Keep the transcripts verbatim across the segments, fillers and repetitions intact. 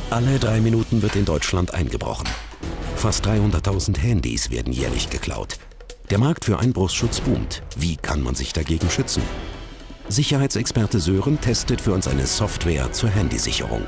Alle drei Minuten wird in Deutschland eingebrochen. Fast dreihunderttausend Handys werden jährlich geklaut. Der Markt für Einbruchsschutz boomt. Wie kann man sich dagegen schützen? Sicherheitsexperte Sören testet für uns eine Software zur Handysicherung.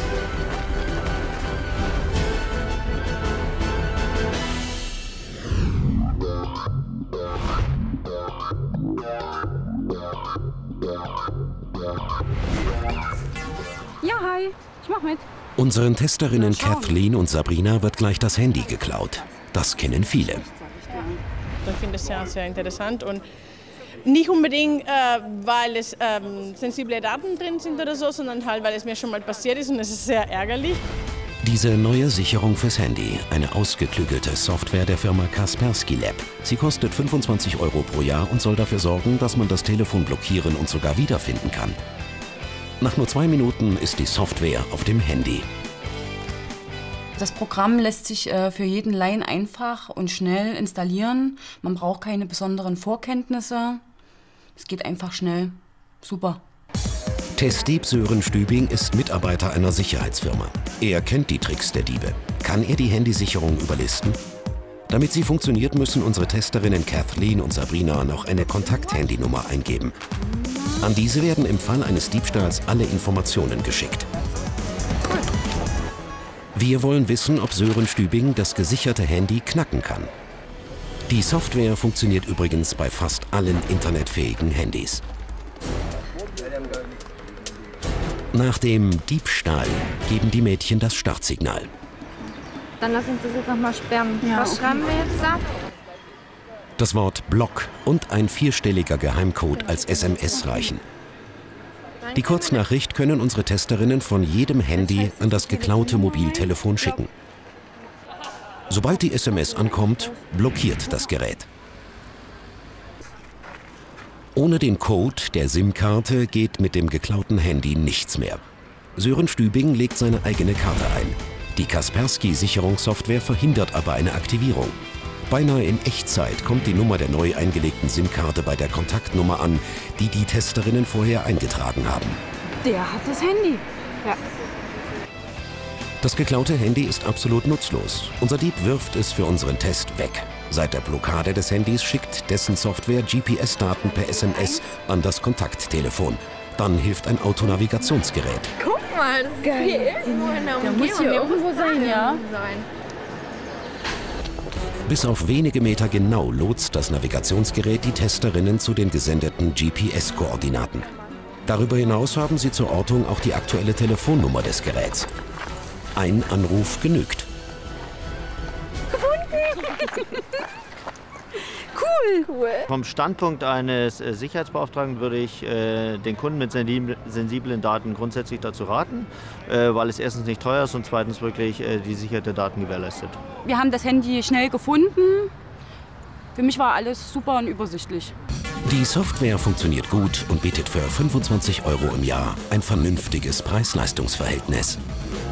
Ja, hi, ich mach mit. Unseren Testerinnen Kathleen und Sabrina wird gleich das Handy geklaut. Das kennen viele. Ich finde es sehr, sehr interessant und nicht unbedingt, äh, weil es ähm, sensible Daten drin sind oder so, sondern halt, weil es mir schon mal passiert ist und es ist sehr ärgerlich. Diese neue Sicherung fürs Handy, eine ausgeklügelte Software der Firma Kaspersky Lab. Sie kostet fünfundzwanzig Euro pro Jahr und soll dafür sorgen, dass man das Telefon blockieren und sogar wiederfinden kann. Nach nur zwei Minuten ist die Software auf dem Handy. Das Programm lässt sich äh, für jeden Laien einfach und schnell installieren. Man braucht keine besonderen Vorkenntnisse. Es geht einfach schnell. Super. Testdieb Sören Stübing ist Mitarbeiter einer Sicherheitsfirma. Er kennt die Tricks der Diebe. Kann er die Handysicherung überlisten? Damit sie funktioniert, müssen unsere Testerinnen Kathleen und Sabrina noch eine Kontakt-Handynummer eingeben. An diese werden im Fall eines Diebstahls alle Informationen geschickt. Wir wollen wissen, ob Sören Stübing das gesicherte Handy knacken kann. Die Software funktioniert übrigens bei fast allen internetfähigen Handys. Nach dem Diebstahl geben die Mädchen das Startsignal. Dann lass uns das jetzt nochmal sperren. Ja, was okay. Schreiben wir jetzt da? Das Wort Block und ein vierstelliger Geheimcode als S M S reichen. Die Kurznachricht können unsere Testerinnen von jedem Handy an das geklaute Mobiltelefon schicken. Sobald die S M S ankommt, blockiert das Gerät. Ohne den Code der SIM-Karte geht mit dem geklauten Handy nichts mehr. Sören Stübing legt seine eigene Karte ein. Die Kaspersky-Sicherungssoftware verhindert aber eine Aktivierung. Beinahe in Echtzeit kommt die Nummer der neu eingelegten SIM-Karte bei der Kontaktnummer an, die die Testerinnen vorher eingetragen haben. Der hat das Handy. Ja. Das geklaute Handy ist absolut nutzlos. Unser Dieb wirft es für unseren Test weg. Seit der Blockade des Handys schickt dessen Software G P S-Daten per S M S an das Kontakttelefon. Dann hilft ein Autonavigationsgerät. Guck mal, das ist geil. Hier irgendwo in der Umgebung. Der muss hier irgendwo sein, ja. Bis auf wenige Meter genau lotst das Navigationsgerät die Testerinnen zu den gesendeten G P S-Koordinaten. Darüber hinaus haben sie zur Ortung auch die aktuelle Telefonnummer des Geräts. Ein Anruf genügt. Cool. cool. Vom Standpunkt eines äh, Sicherheitsbeauftragten würde ich äh, den Kunden mit sensiblen Daten grundsätzlich dazu raten, äh, weil es erstens nicht teuer ist und zweitens wirklich äh, die Sicherheit der Daten gewährleistet. Wir haben das Handy schnell gefunden. Für mich war alles super und übersichtlich. Die Software funktioniert gut und bietet für fünfundzwanzig Euro im Jahr ein vernünftiges Preis-Leistungs-Verhältnis.